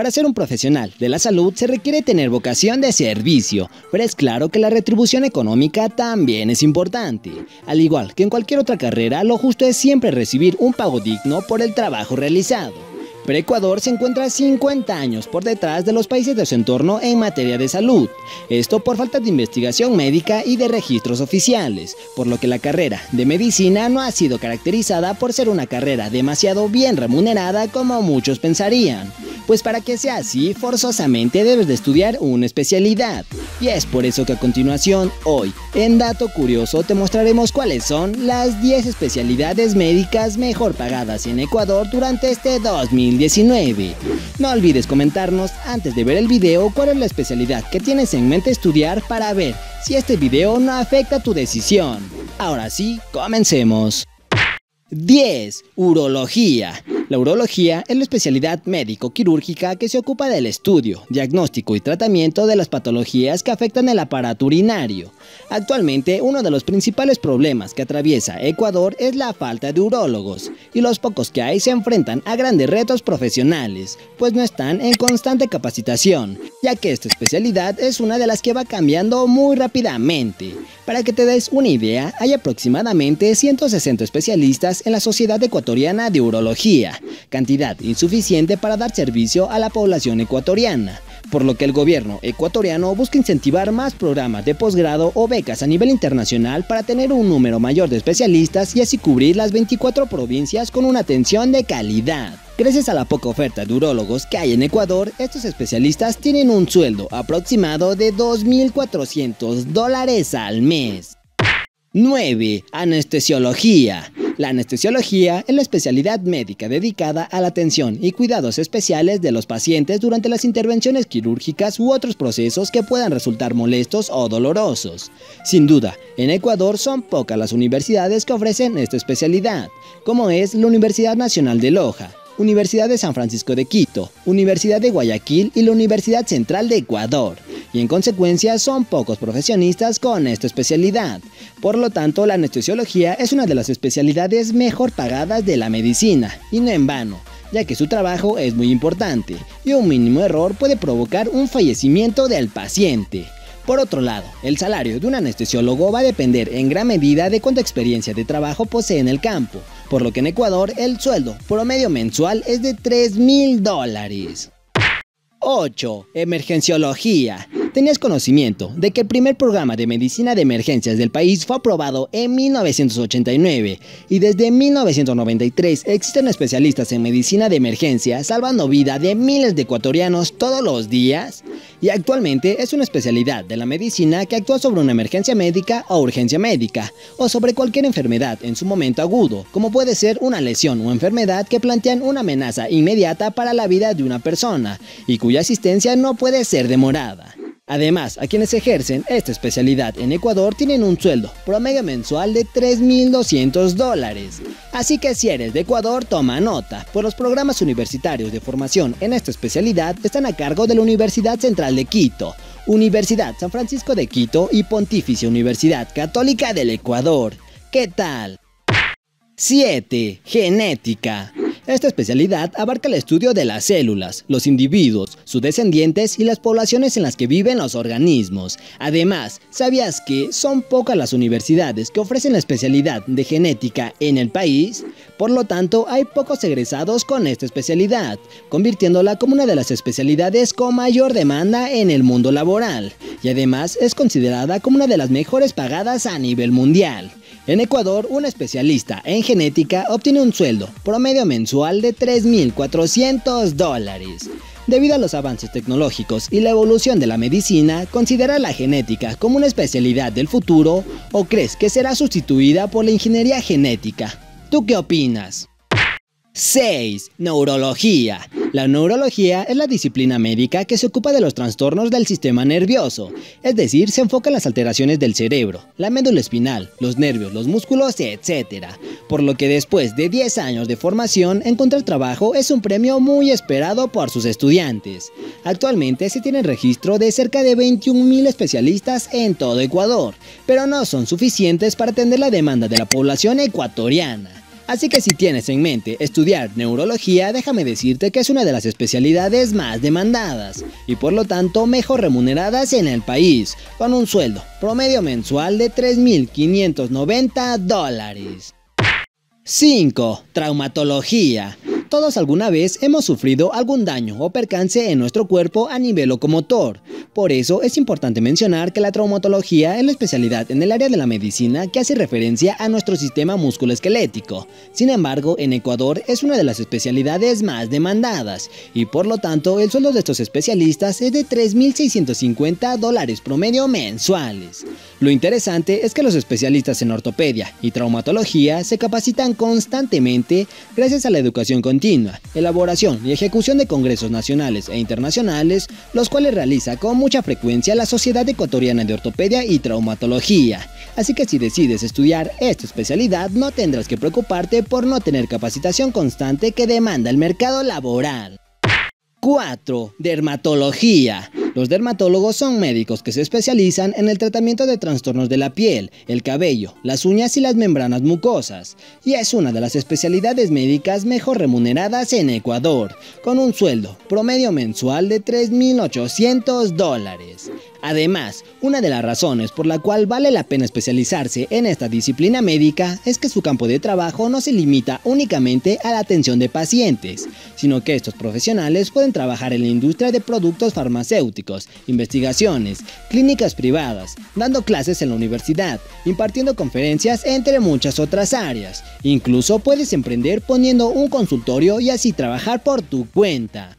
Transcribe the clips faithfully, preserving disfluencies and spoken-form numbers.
Para ser un profesional de la salud se requiere tener vocación de servicio, pero es claro que la retribución económica también es importante. Al igual que en cualquier otra carrera, lo justo es siempre recibir un pago digno por el trabajo realizado. Pero Ecuador se encuentra cincuenta años por detrás de los países de su entorno en materia de salud. Esto por falta de investigación médica y de registros oficiales, por lo que la carrera de medicina no ha sido caracterizada por ser una carrera demasiado bien remunerada como muchos pensarían. Pues para que sea así, forzosamente debes de estudiar una especialidad. Y es por eso que a continuación, hoy, en Dato Curioso, te mostraremos cuáles son las diez especialidades médicas mejor pagadas en Ecuador durante este dos mil diecinueve. No olvides comentarnos antes de ver el video cuál es la especialidad que tienes en mente estudiar para ver si este video no afecta tu decisión. Ahora sí, comencemos. diez. Urología. La urología es la especialidad médico-quirúrgica que se ocupa del estudio, diagnóstico y tratamiento de las patologías que afectan el aparato urinario. Actualmente, uno de los principales problemas que atraviesa Ecuador es la falta de urólogos, y los pocos que hay se enfrentan a grandes retos profesionales, pues no están en constante capacitación, ya que esta especialidad es una de las que va cambiando muy rápidamente. Para que te des una idea, hay aproximadamente ciento sesenta especialistas en la Sociedad Ecuatoriana de Urología, cantidad insuficiente para dar servicio a la población ecuatoriana, por lo que el gobierno ecuatoriano busca incentivar más programas de posgrado o becas a nivel internacional para tener un número mayor de especialistas y así cubrir las veinticuatro provincias con una atención de calidad. Gracias a la poca oferta de urólogos que hay en Ecuador, estos especialistas tienen un sueldo aproximado de dos mil cuatrocientos dólares al mes. nueve. Anestesiología. La anestesiología es la especialidad médica dedicada a la atención y cuidados especiales de los pacientes durante las intervenciones quirúrgicas u otros procesos que puedan resultar molestos o dolorosos. Sin duda, en Ecuador son pocas las universidades que ofrecen esta especialidad, como es la Universidad Nacional de Loja, Universidad de San Francisco de Quito, Universidad de Guayaquil y la Universidad Central de Ecuador, y en consecuencia son pocos profesionistas con esta especialidad. Por lo tanto, la anestesiología es una de las especialidades mejor pagadas de la medicina, y no en vano, ya que su trabajo es muy importante, y un mínimo error puede provocar un fallecimiento del paciente. Por otro lado, el salario de un anestesiólogo va a depender en gran medida de cuánta experiencia de trabajo posee en el campo, por lo que en Ecuador el sueldo promedio mensual es de tres mil dólares. ocho. Emergenciología. ¿Tenías conocimiento de que el primer programa de medicina de emergencias del país fue aprobado en mil novecientos ochenta y nueve y desde mil novecientos noventa y tres existen especialistas en medicina de emergencia salvando vida de miles de ecuatorianos todos los días? Y actualmente es una especialidad de la medicina que actúa sobre una emergencia médica o urgencia médica, o sobre cualquier enfermedad en su momento agudo, como puede ser una lesión o enfermedad que plantean una amenaza inmediata para la vida de una persona y cuya asistencia no puede ser demorada. Además, a quienes ejercen esta especialidad en Ecuador tienen un sueldo promedio mensual de tres mil doscientos dólares. Así que si eres de Ecuador, toma nota, pues los programas universitarios de formación en esta especialidad están a cargo de la Universidad Central de Quito, Universidad San Francisco de Quito y Pontificia Universidad Católica del Ecuador. ¿Qué tal? siete. Genética. Esta especialidad abarca el estudio de las células, los individuos, sus descendientes y las poblaciones en las que viven los organismos. Además, ¿sabías que son pocas las universidades que ofrecen la especialidad de genética en el país? Por lo tanto, hay pocos egresados con esta especialidad, convirtiéndola como una de las especialidades con mayor demanda en el mundo laboral, y además es considerada como una de las mejores pagadas a nivel mundial. En Ecuador, un especialista en genética obtiene un sueldo promedio mensual de tres mil cuatrocientos dólares. Debido a los avances tecnológicos y la evolución de la medicina, ¿considera la genética como una especialidad del futuro o crees que será sustituida por la ingeniería genética? ¿Tú qué opinas? seis. Neurología. La neurología es la disciplina médica que se ocupa de los trastornos del sistema nervioso, es decir, se enfoca en las alteraciones del cerebro, la médula espinal, los nervios, los músculos, etcétera. Por lo que después de diez años de formación, encontrar trabajo es un premio muy esperado por sus estudiantes. Actualmente se tiene registro de cerca de veintiún mil especialistas en todo Ecuador, pero no son suficientes para atender la demanda de la población ecuatoriana. Así que si tienes en mente estudiar neurología, déjame decirte que es una de las especialidades más demandadas y por lo tanto mejor remuneradas en el país, con un sueldo promedio mensual de tres mil quinientos noventa dólares. cinco. Traumatología. Todos alguna vez hemos sufrido algún daño o percance en nuestro cuerpo a nivel locomotor. Por eso es importante mencionar que la traumatología es la especialidad en el área de la medicina que hace referencia a nuestro sistema musculoesquelético. Sin embargo, en Ecuador es una de las especialidades más demandadas y por lo tanto el sueldo de estos especialistas es de tres mil seiscientos cincuenta dólares promedio mensuales. Lo interesante es que los especialistas en ortopedia y traumatología se capacitan constantemente gracias a la educación continua, elaboración y ejecución de congresos nacionales e internacionales, los cuales realiza con mucha frecuencia la Sociedad Ecuatoriana de Ortopedia y Traumatología. Así que si decides estudiar esta especialidad, no tendrás que preocuparte por no tener capacitación constante que demanda el mercado laboral. cuatro. Dermatología. Los dermatólogos son médicos que se especializan en el tratamiento de trastornos de la piel, el cabello, las uñas y las membranas mucosas, y es una de las especialidades médicas mejor remuneradas en Ecuador, con un sueldo promedio mensual de tres mil ochocientos dólares. Además, una de las razones por la cual vale la pena especializarse en esta disciplina médica es que su campo de trabajo no se limita únicamente a la atención de pacientes, sino que estos profesionales pueden trabajar en la industria de productos farmacéuticos, investigaciones, clínicas privadas, dando clases en la universidad, impartiendo conferencias, entre muchas otras áreas. Incluso puedes emprender poniendo un consultorio y así trabajar por tu cuenta.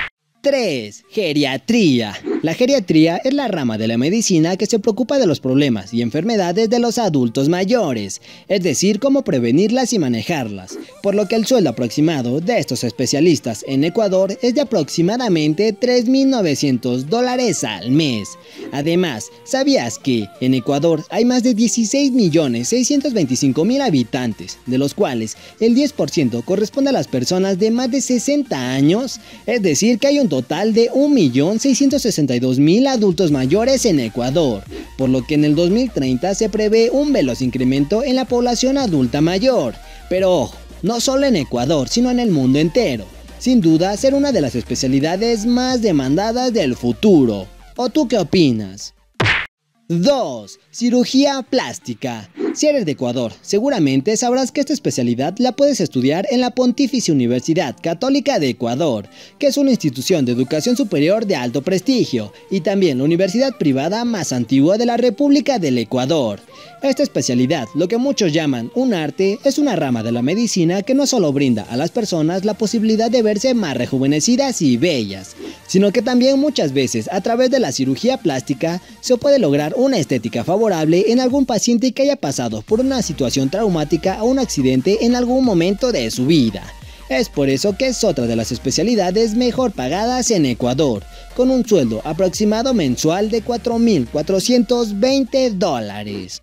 tres. Geriatría. La geriatría es la rama de la medicina que se preocupa de los problemas y enfermedades de los adultos mayores, es decir, cómo prevenirlas y manejarlas, por lo que el sueldo aproximado de estos especialistas en Ecuador es de aproximadamente tres mil novecientos dólares al mes. Además, ¿sabías que en Ecuador hay más de dieciséis millones seiscientos veinticinco mil habitantes, de los cuales el diez por ciento corresponde a las personas de más de sesenta años? Es decir, que hay un total de un millón seiscientos sesenta y dos mil adultos mayores en Ecuador, por lo que en el dos mil treinta se prevé un veloz incremento en la población adulta mayor. Pero ojo, no solo en Ecuador, sino en el mundo entero. Sin duda, ser una de las especialidades más demandadas del futuro. ¿O tú qué opinas? dos. Cirugía plástica. Si eres de Ecuador, seguramente sabrás que esta especialidad la puedes estudiar en la Pontificia Universidad Católica de Ecuador, que es una institución de educación superior de alto prestigio, y también la universidad privada más antigua de la República del Ecuador. Esta especialidad, lo que muchos llaman un arte, es una rama de la medicina que no solo brinda a las personas la posibilidad de verse más rejuvenecidas y bellas, sino que también muchas veces a través de la cirugía plástica se puede lograr una estética favorable en algún paciente que haya pasado por una situación traumática o un accidente en algún momento de su vida. Es por eso que es otra de las especialidades mejor pagadas en Ecuador, con un sueldo aproximado mensual de cuatro mil cuatrocientos veinte dólares.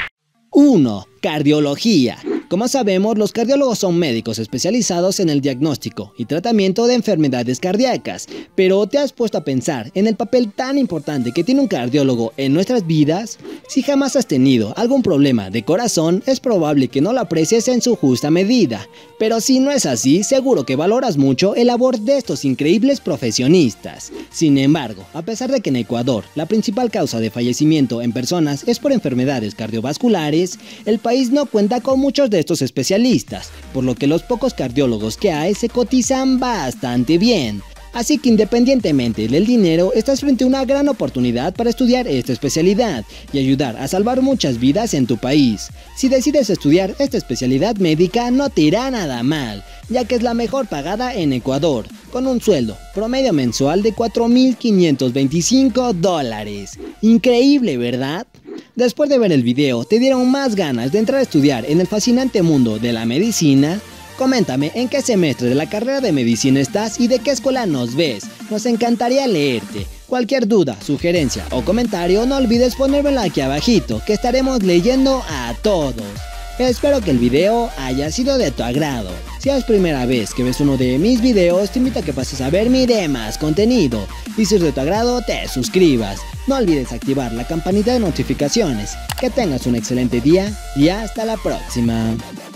uno. Cardiología. Como sabemos, los cardiólogos son médicos especializados en el diagnóstico y tratamiento de enfermedades cardíacas, pero ¿te has puesto a pensar en el papel tan importante que tiene un cardiólogo en nuestras vidas? Si jamás has tenido algún problema de corazón, es probable que no lo aprecies en su justa medida, pero si no es así, seguro que valoras mucho el labor de estos increíbles profesionistas. Sin embargo, a pesar de que en Ecuador la principal causa de fallecimiento en personas es por enfermedades cardiovasculares, el país no cuenta con muchos de estos especialistas, por lo que los pocos cardiólogos que hay se cotizan bastante bien. Así que independientemente del dinero, estás frente a una gran oportunidad para estudiar esta especialidad y ayudar a salvar muchas vidas en tu país. Si decides estudiar esta especialidad médica, no te irá nada mal, ya que es la mejor pagada en Ecuador, con un sueldo promedio mensual de cuatro mil quinientos veinticinco dólares. Increíble, ¿verdad? Después de ver el video, ¿te dieron más ganas de entrar a estudiar en el fascinante mundo de la medicina? Coméntame en qué semestre de la carrera de medicina estás y de qué escuela nos ves. Nos encantaría leerte. Cualquier duda, sugerencia o comentario, no olvides ponérmelo aquí abajito, que estaremos leyendo a todos. Espero que el video haya sido de tu agrado. Si es primera vez que ves uno de mis videos, te invito a que pases a ver mi demás contenido. Y si es de tu agrado, te suscribas. No olvides activar la campanita de notificaciones. Que tengas un excelente día y hasta la próxima.